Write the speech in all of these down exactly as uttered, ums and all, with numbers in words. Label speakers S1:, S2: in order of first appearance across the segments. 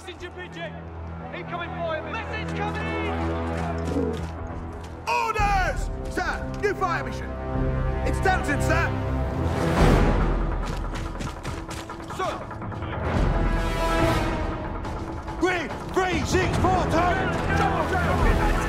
S1: Messenger pigeon! Incoming fire! Message coming!
S2: Orders! Sir, new fire mission. It's Delton, sir. Sir. Three, three, six, four, turn. Double down.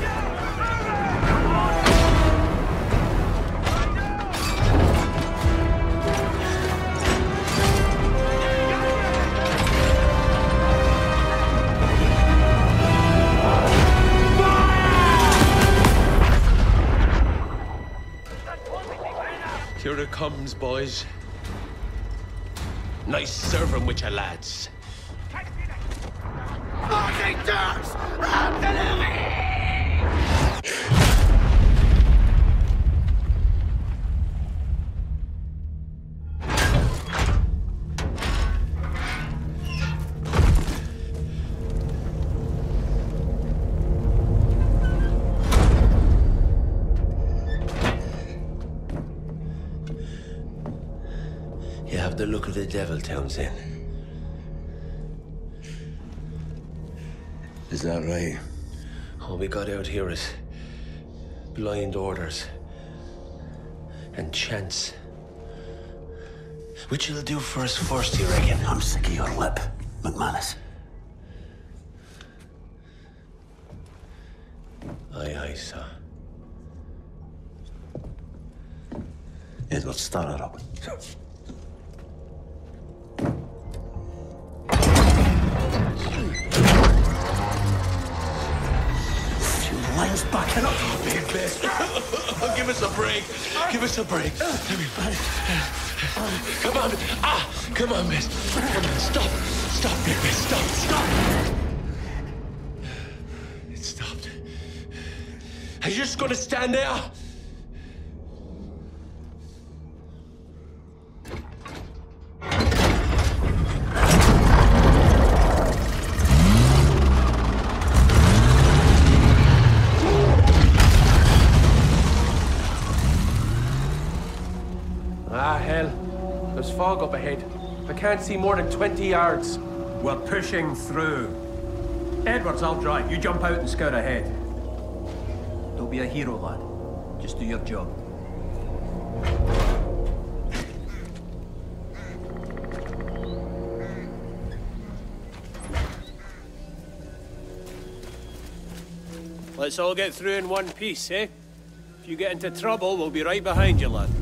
S3: Here it comes, boys. Nice serving with your lads.
S2: Marching dogs! Artillery!
S3: You have the look of the devil, Townsend.
S4: Is that right?
S3: All we got out here is blind orders and chance. Which you'll do for us first, you reckon?
S4: I'm sick of your lip, McManus.
S3: Aye, aye, sir.
S4: Edward, start her up. Line's backing up.
S3: Big best. Give us a break. Give us a break. Come on. Ah, come on, miss. Come on, stop. Stop, big miss. Stop, stop. It stopped. Are you just gonna stand there?
S5: Ah, hell. There's fog up ahead. I can't see more than twenty yards.
S6: We're pushing through. Edwards, I'll drive. You jump out and scout ahead. Don't be a hero, lad. Just do your job.
S1: Let's all get through in one piece, eh? If you get into trouble, we'll be right behind you, lad.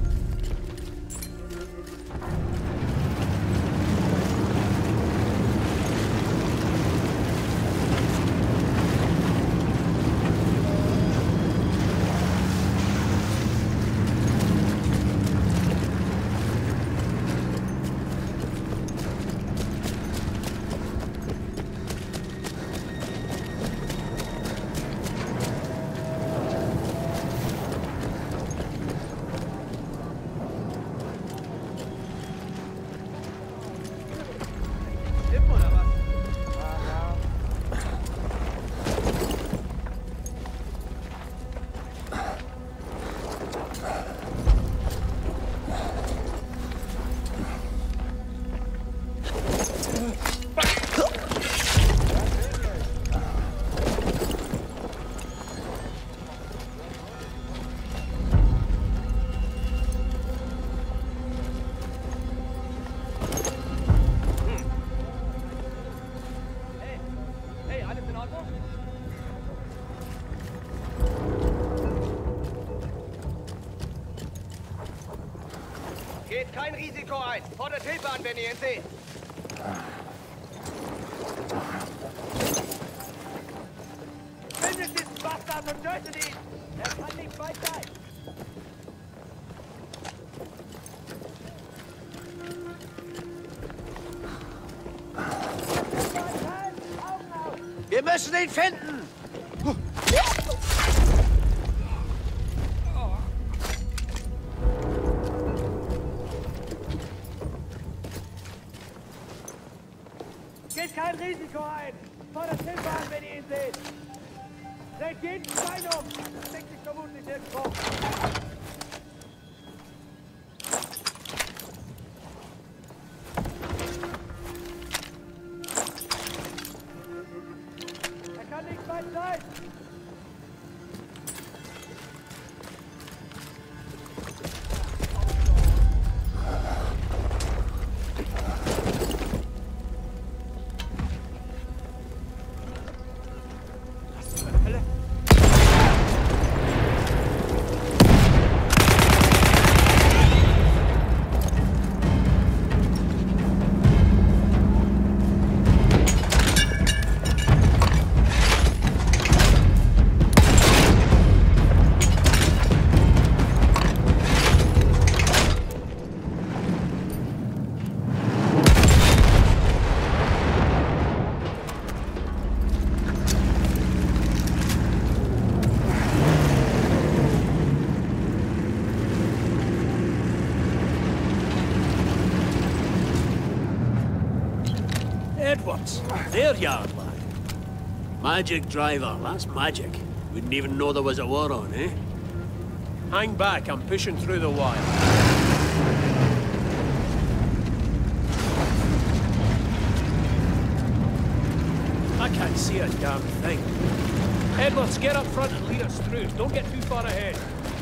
S7: Geht kein Risiko ein. Fordert Hilfe an, wenn ihr ihn seht. Findet diesen Bastard und tötet ihn! Er kann nicht weit sein!
S2: Wir müssen ihn finden!
S7: Geht kein Risiko ein! Fordert Hilfe an, wenn ihr ihn seht! Dreht jeden Stein um! Das steckt sich vermutlich irgendwo! Bereit!
S1: Edwards, their yard lad. Magic driver, that's magic. Wouldn't even know there was a war on, eh? Hang back, I'm pushing through the wire. I can't see a damn thing. Edwards, get up front and lead us through. Don't get too far ahead.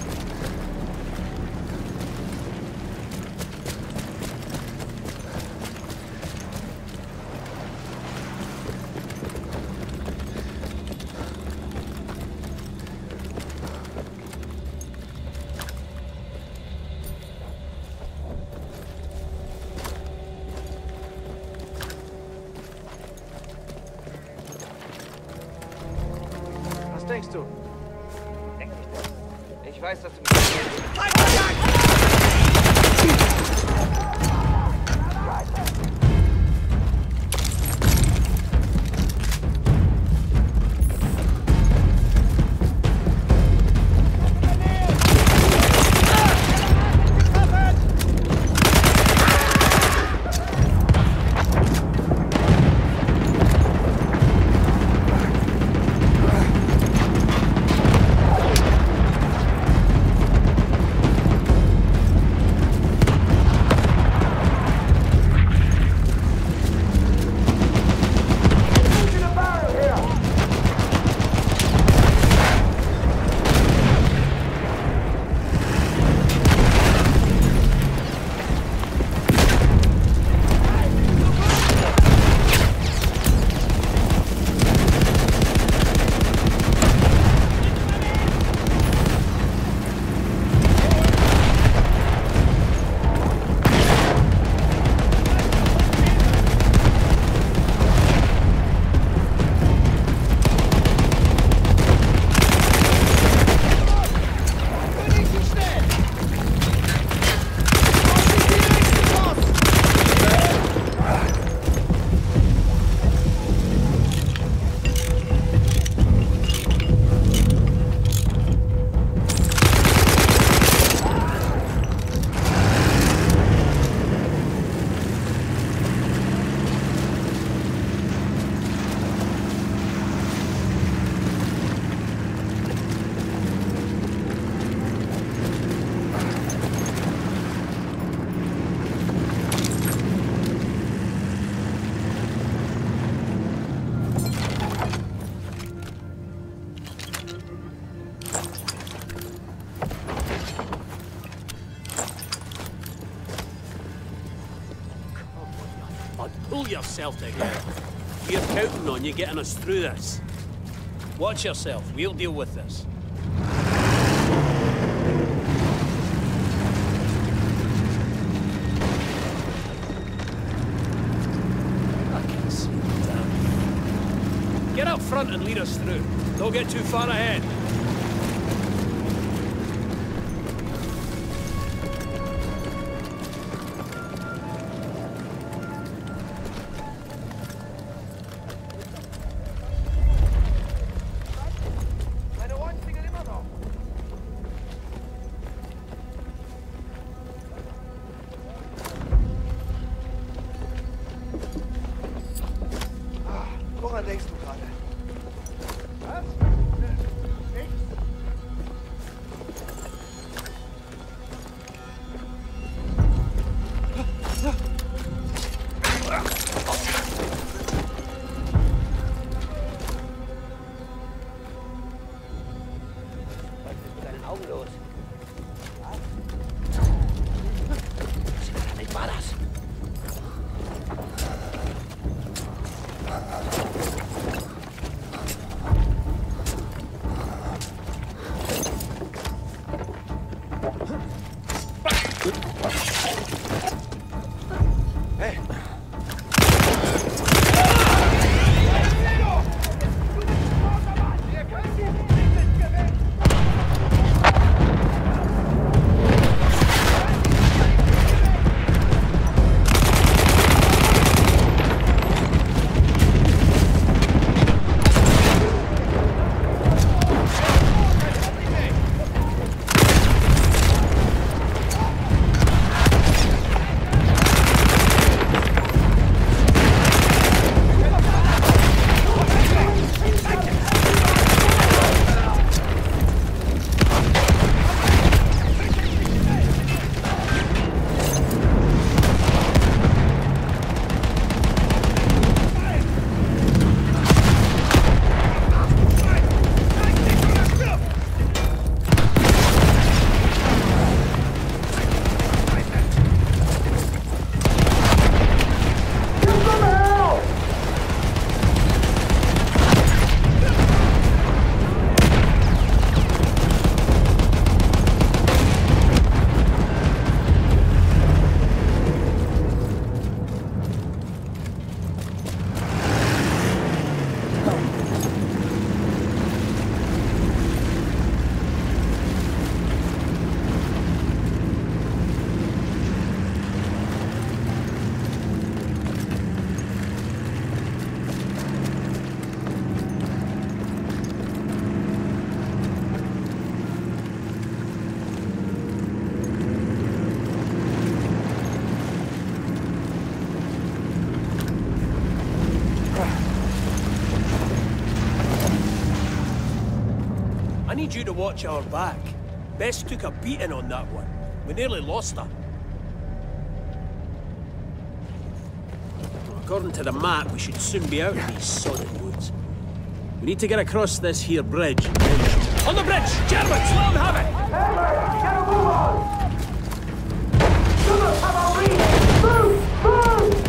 S7: Was denkst du? Denk nicht das. Ich weiß, dass du mich...
S1: Pull yourself together. We're counting on you getting us through this. Watch yourself. We'll deal with this. I can't see a damn thing. Get up front and lead us through. Don't get too far ahead.
S7: Woran denkst du gerade? Was? Nichts?
S1: I need you to watch our back. Bess took a beating on that one. We nearly lost her. According to the map, we should soon be out of these sodded woods. We need to get across this here bridge. On the bridge! Germans, let them have it!
S7: Get a move on! Do not have a read! Move! Move!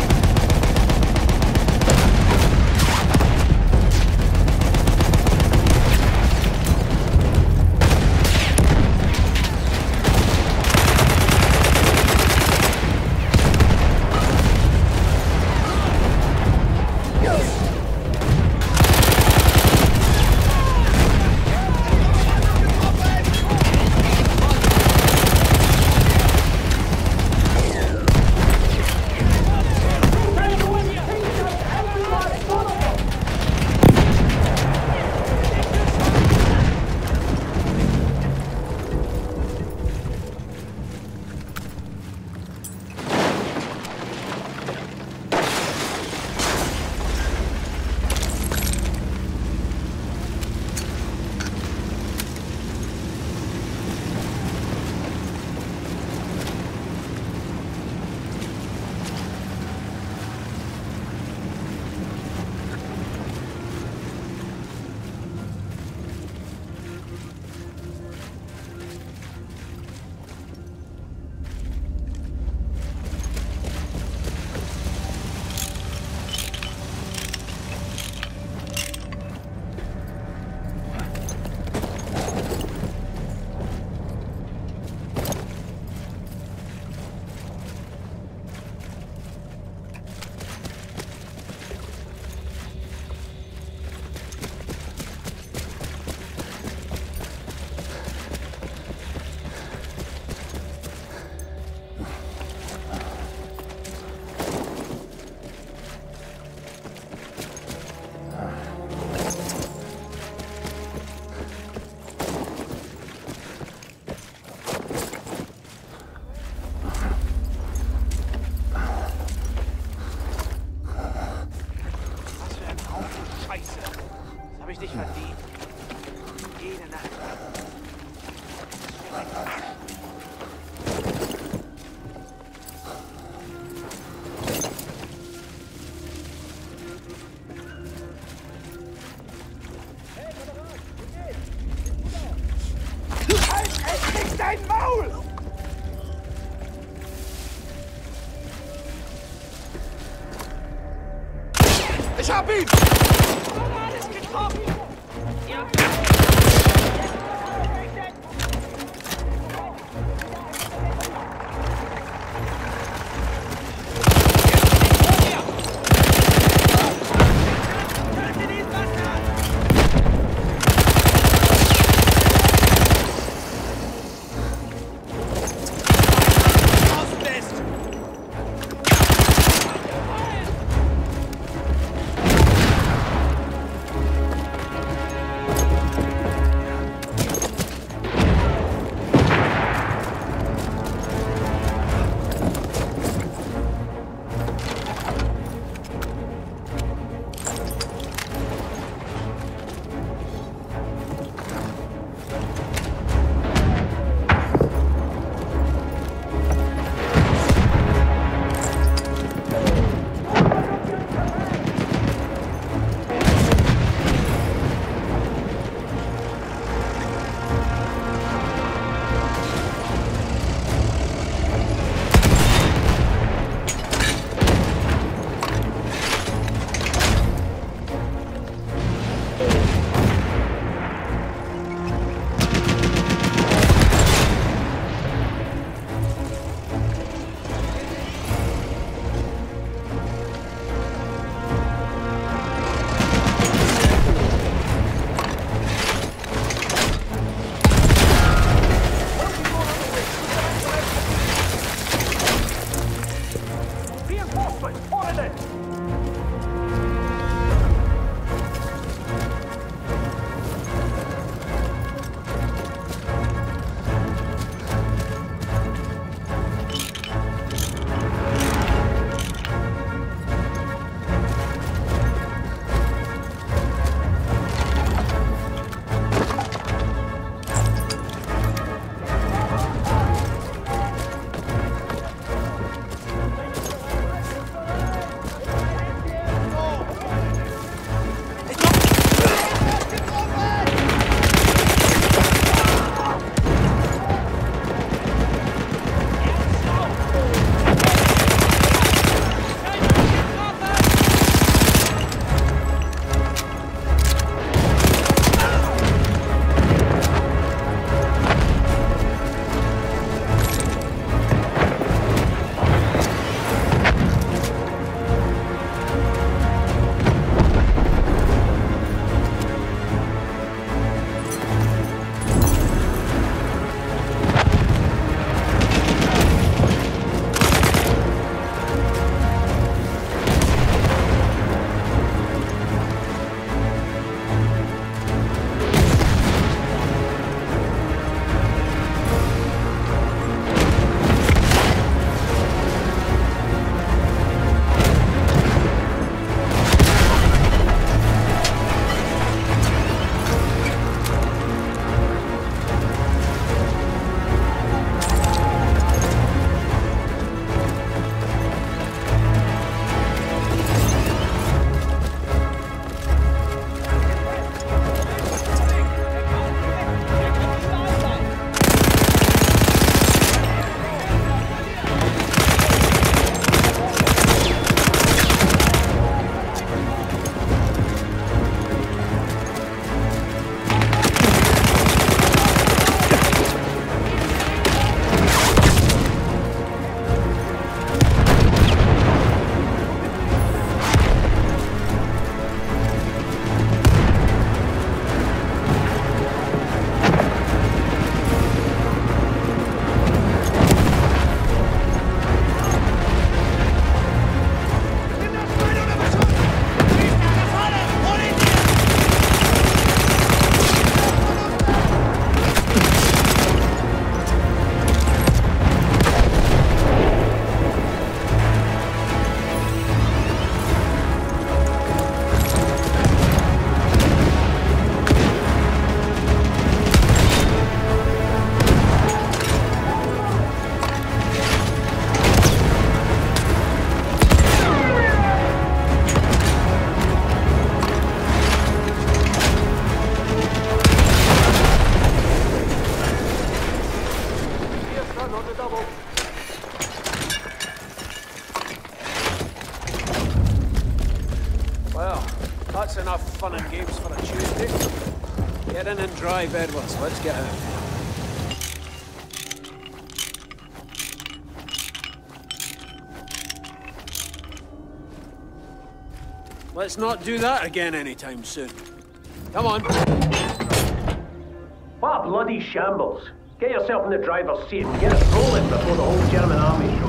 S2: Ich hab ihn!
S7: Alles getroffen! Ja.
S2: Auslässt!
S1: That's enough fun and games for a Tuesday. Get in and drive, Edwards. Let's get out. Let's not do that again anytime soon. Come on.
S8: What a bloody shambles. Get yourself in the driver's seat and get us rolling before the whole German army shows.